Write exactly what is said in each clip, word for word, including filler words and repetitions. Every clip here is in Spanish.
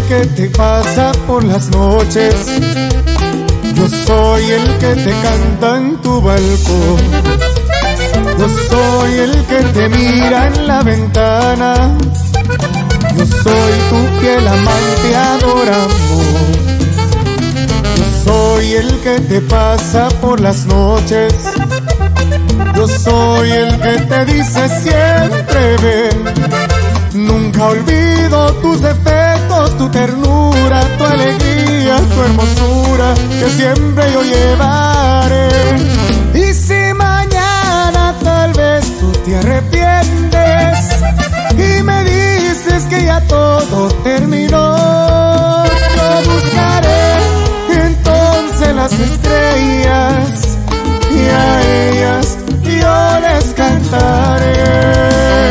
que te pasa por las noches. Yo soy el que te canta en tu balcón. Yo soy el que te mira en la ventana. Yo soy tu fiel amante, adoramos. Yo soy el que te pasa por las noches. Yo soy el que te dice siempre ven. Nunca olvido tus defectos, tu ternura, tu alegría, tu hermosura, que siempre yo llevaré. Y si mañana tal vez tú te arrepientes y me dices que ya todo terminó, yo buscaré entonces las estrellas y a ellas yo les cantaré.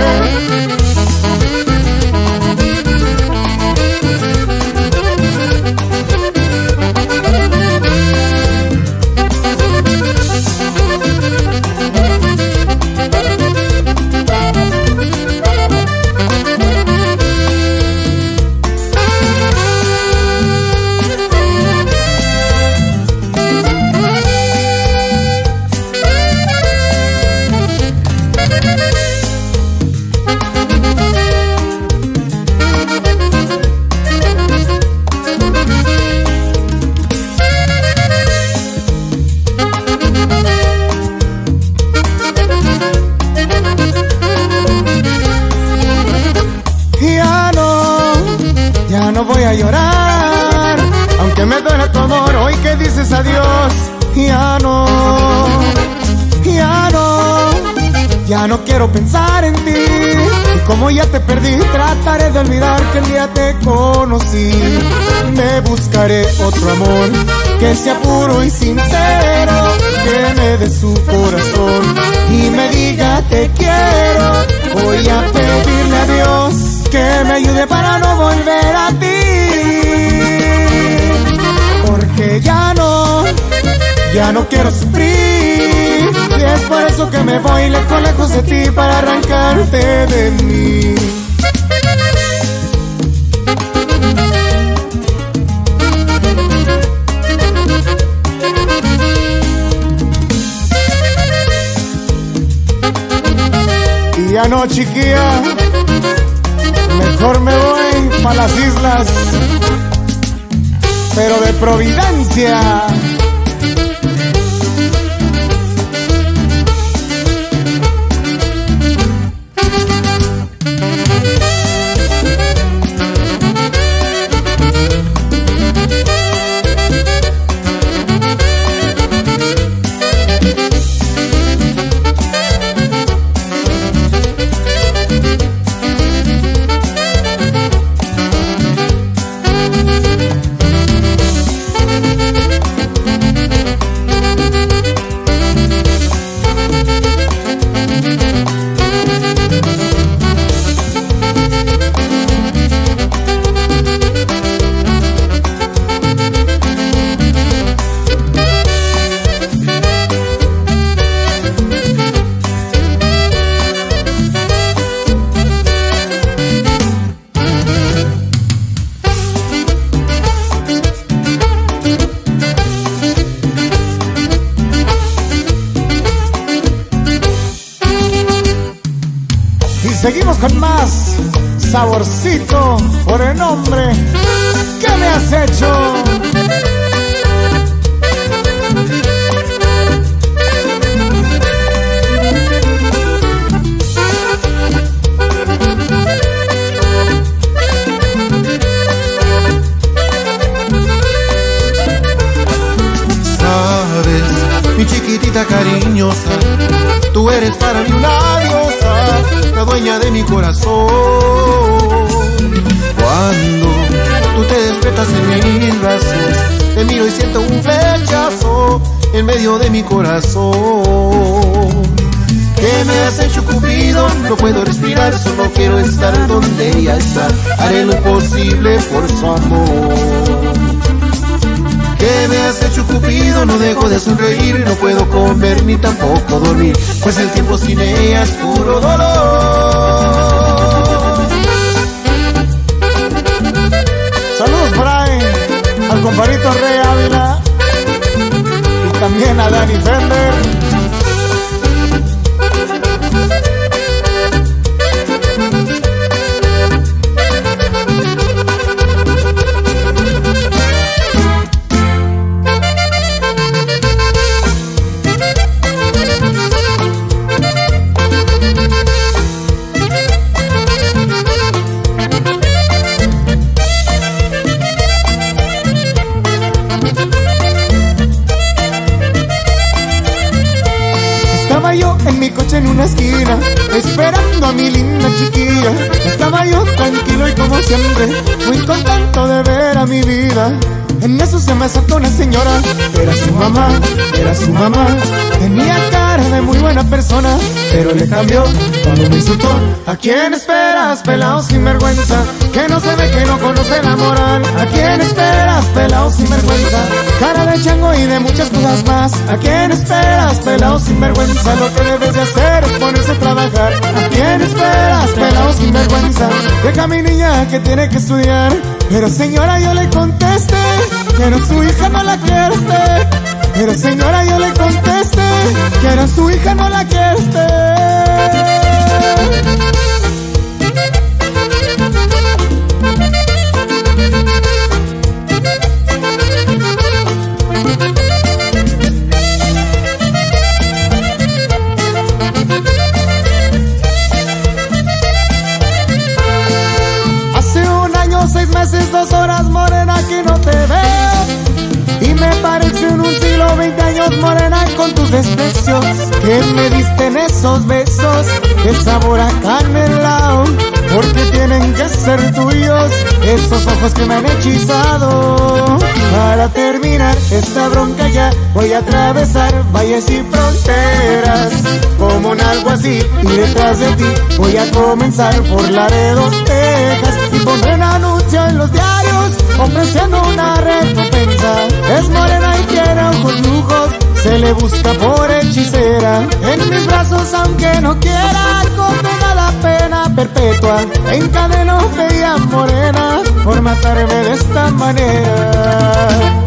Voy a llorar, aunque me duele tu amor. Hoy que dices adiós, ya no, ya no, ya no quiero pensar en ti. Y como ya te perdí, trataré de olvidar que el día te conocí. Me buscaré otro amor que sea puro y sincero, que me dé su corazón y me diga te quiero. Voy a pedirle a Dios que me ayude para no volver a ti, porque ya no, ya no quiero sufrir. Y es por eso que me voy lejos, lejos de ti, para arrancarte de mí. Y ya no, chiquilla, mejor me voy pa' las islas, pero de Providencia. Seguimos con más saborcito por el nombre que me has hecho. Sabes, mi chiquitita cariñosa, tú eres para mí una diosa, la dueña de mi corazón. Cuando tú te despiertas en mis brazos, te miro y siento un flechazo en medio de mi corazón. ¿Qué me has hecho, Cupido? No puedo respirar, solo quiero estar donde ella está. Haré lo imposible por su amor. ¿Qué me has hecho, Cupido? No dejo de sonreír, no puedo comer ni tampoco dormir, pues el tiempo sin ella es puro dolor. Salud. compadrito Rey Ávila y también a Dani Fender. Estaba yo en mi coche en una esquina, esperando a mi linda chiquilla. Estaba yo tranquilo y como siempre, muy contento de ver a mi vida. En eso se me acercó una señora, era su mamá, era su mamá. Tenía cara de muy buena persona, pero le cambió cuando me insultó. ¿A quién esperas, pelao sin vergüenza? Que no se ve, que no conoce la moral. ¿A quién esperas, pelao sin vergüenza? Cara de chango y de muchas cosas más. ¿A quién esperas, pelao sin vergüenza? Lo que debes de hacer es ponerse a trabajar. ¿A quién esperas, pelao sin vergüenza? Deja a mi niña que tiene que estudiar. Pero señora, yo le contesté, pero su hija no la quiere usted. Pero señora, yo le contesté, que era su hija, no la quiere usted. Seis meses, dos horas, morena, que no te veo. Y me parece en un siglo, veinte años, morena, con tus desprecios. Que me diste en esos besos, de sabor a canelao. Porque tienen que ser tuyos, esos ojos que me han hechizado. Para terminar esta bronca ya, voy a atravesar valles y fronteras. Como un algo así, y detrás de ti, voy a comenzar por Laredo, Texas. Y pondré un anuncio en los diarios, ofreciendo una recompensa. Es morena y tiene ojos lujos, se le busca por hechicera. En mis brazos, aunque no quiera, condenada a pena perpetua. Encadeno bella morena, por matarme de esta manera.